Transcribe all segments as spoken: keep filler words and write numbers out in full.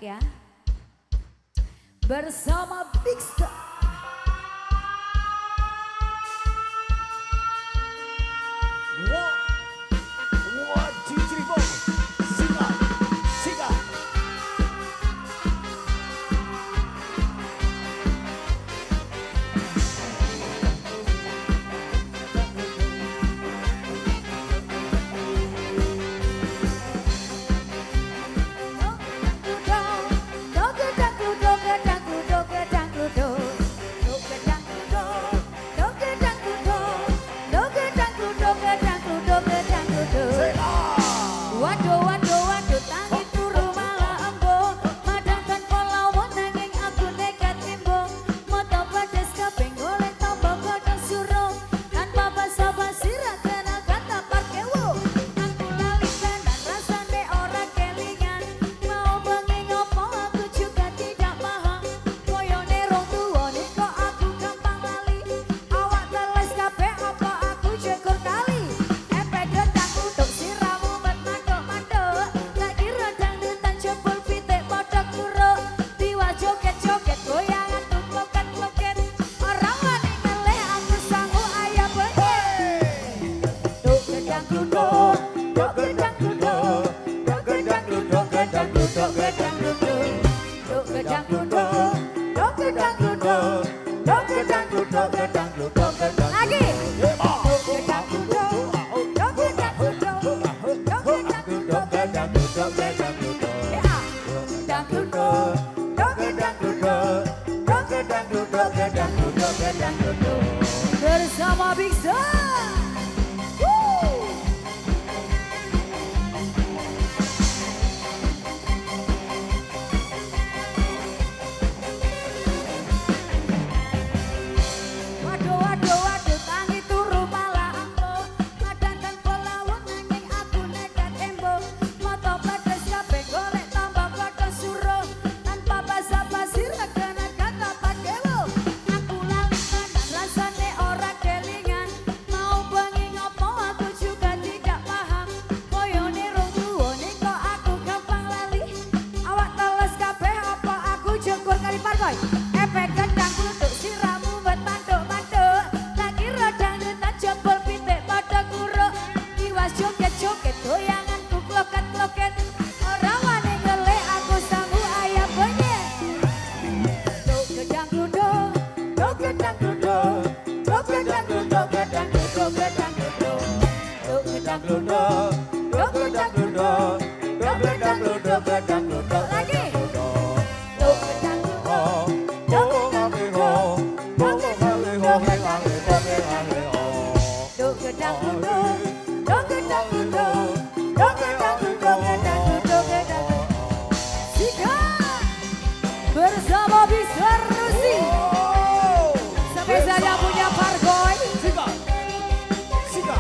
ya. Bersama Big Star. One, one, two, three, four. Sika, sika. Waduh, waduh, waduh, tangi turu malah embo. Madangkan pola nanging aku nekat imbo. Moto pedes kabeh golek tombok godhong suruh. Tanpa basa-basi ra kena kata parkewo. Aku lali tenan rasane ora kelingan. Mau bengi ngopo aku juga tidak paham. Koyone rong tuwane kok aku gampang lali. Awak teles kabeh apa aku jegur kali. Epek gendang kutuk siramu joget-joget goyangan tuh kloket-kloket. Orang wani ngeleh aku sanggup ayah bener. Duk gedang duduk, duk gedang duduk, duk gedang duduk, gedang duduk, gedang duduk. Duk gedang duduk, duk gedang duduk, duk gedang duduk, gedang duduk, gedang. Lagi. Duk gedang duduk, duk gedang duduk, duk gedang duduk, gedang duduk, gedang duduk. Gedang duduk. Bersama Big Star. Waduh, waduh, waduh, tangi turu malah ambo. Madangkan pola nanging aku nekat embo. Moto pedes kabeh golek tambah godhong suruh. Tanpa basa-basi ra kena kata pakewo. Aku lali tenan rasane ora kelingan. Mau bengi ngopo aku juga tidak paham. Koyone rong tuwane kok aku gampang lali. Awak teles kabeh apa aku jegur kali parkoy. Epek gendang kutuk siramu bet manduk-manduk. Lagi rodang detan jebol pitik pada kuruk. Iwas joget-joget goyanganku kloket-kloket. Ora wani ngeleh aku sanggup ayah benyek. Duk gedang duduk, duk gedang duduk, duk gedang duduk, gedang duduk, gedang duduk. Duk gedang duduk, duk gedang duduk, duk gedang duduk, gedang duduk. Lagi. Duk gedang duduk, duk gedang duduk, duk gedang duduk, gedang duduk. Duk gedang duduk, duk gedang duduk, duk gedang duduk, gedang duduk, gedang duduk. Sika bersama Big Star Rusi. Sampai saya punya parkoy. Sika, sika.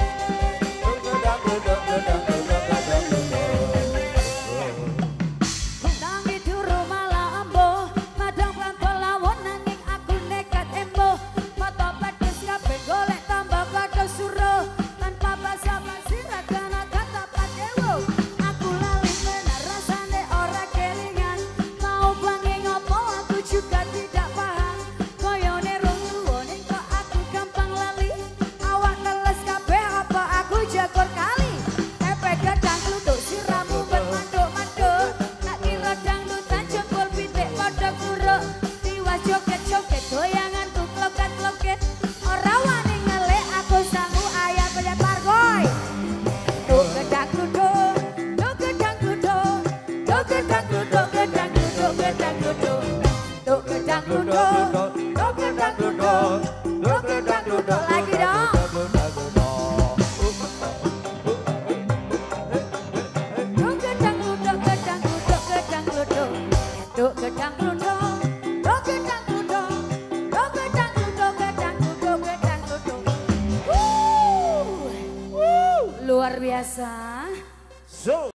Tangi turu malah ambo. Madang pelan pelawon nanging aku nekat embo. Foto pedes kabeh golek tambah godhong suruh. Tanpa basa-basi ra kena kata pakewo. Aku lali tenan rasane ora kelingan. Mau bengi ngopo aku juga tidak paham. Koyone rong tuwane kok aku gampang lali. Awak teles kabeh apa aku jagur kali. Epek gedang duduk siramu bet manduk-manduk. Tak kira dangdutan jebol pitik pada kuruk. Tiwas joget-joget goyangan tuh kloket-kloket. Ora wani ngeleh aku sanggup ayah banyak parkoy. Duk gedang duduk, duk gedang duduk, duk gedang duduk, gedang duduk, gedang duduk. Duk gedang duduk, duk gedang duduk, duk gedang duduk. Lagi dong. Duk gedang duduk, gedang duduk, gedang duduk. Duk gedang duduk, duk gedang duduk, duk gedang duduk, gedang duduk, gedang duduk. Wuh, wuh, luar biasa. So